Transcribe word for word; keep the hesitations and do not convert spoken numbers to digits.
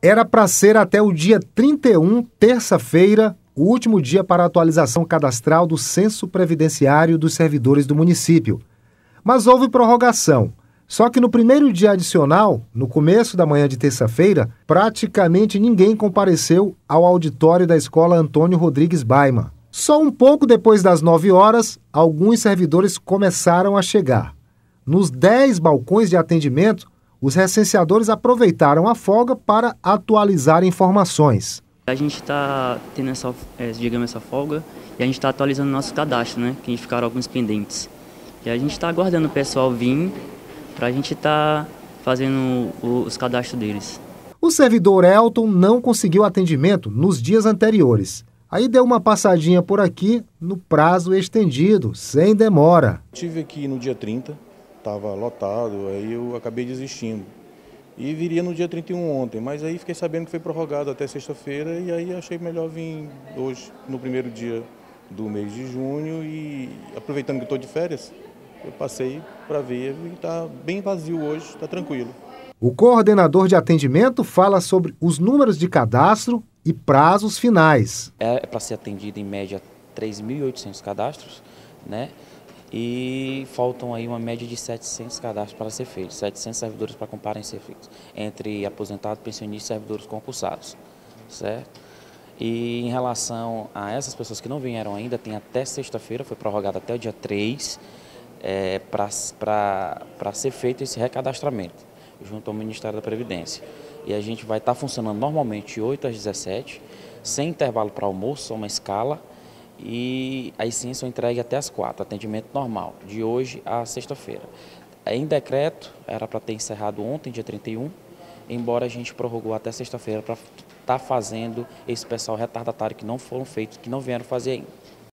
Era para ser até o dia trinta e um, terça-feira, o último dia para a atualização cadastral do Censo Previdenciário dos servidores do município. Mas houve prorrogação. Só que no primeiro dia adicional, no começo da manhã de terça-feira, praticamente ninguém compareceu ao auditório da Escola Antônio Rodrigues Baima. Só um pouco depois das nove horas, alguns servidores começaram a chegar. Nos dez balcões de atendimento, os recenseadores aproveitaram a folga para atualizar informações. A gente está tendo essa, digamos, essa folga e a gente está atualizando nosso cadastro, né? Que a gente ficaram alguns pendentes. E a gente está aguardando o pessoal vir para a gente estar tá fazendo os cadastros deles. O servidor Elton não conseguiu atendimento nos dias anteriores. Aí deu uma passadinha por aqui no prazo estendido, sem demora. Estive aqui no dia trinta, estava lotado, aí eu acabei desistindo. E viria no dia trinta e um ontem, mas aí fiquei sabendo que foi prorrogado até sexta-feira e aí achei melhor vir hoje, no primeiro dia do mês de junho, e aproveitando que estou de férias, eu passei para ver e está bem vazio hoje, está tranquilo. O coordenador de atendimento fala sobre os números de cadastro e prazos finais. É para ser atendido em média três mil e oitocentos cadastros, né? E faltam aí uma média de setecentos cadastros para ser feitos, setecentos servidores para comparem ser feitos, entre aposentados, pensionistas e servidores concursados, certo? E em relação a essas pessoas que não vieram ainda, tem até sexta-feira, foi prorrogado até o dia três, é, para ser feito esse recadastramento, junto ao Ministério da Previdência. E a gente vai estar funcionando normalmente de oito às dezessete, sem intervalo para almoço, só uma escala, e aí sim são entregues até às quatro, atendimento normal, de hoje à sexta-feira. Em decreto, era para ter encerrado ontem, dia trinta e um, embora a gente prorrogou até sexta-feira para estar fazendo esse pessoal retardatário que não foram feitos, que não vieram fazer ainda.